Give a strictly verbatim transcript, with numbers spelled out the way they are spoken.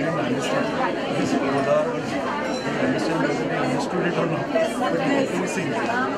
didn't understand this Ola. I didn't understand whether they understood it or not. But it was missing.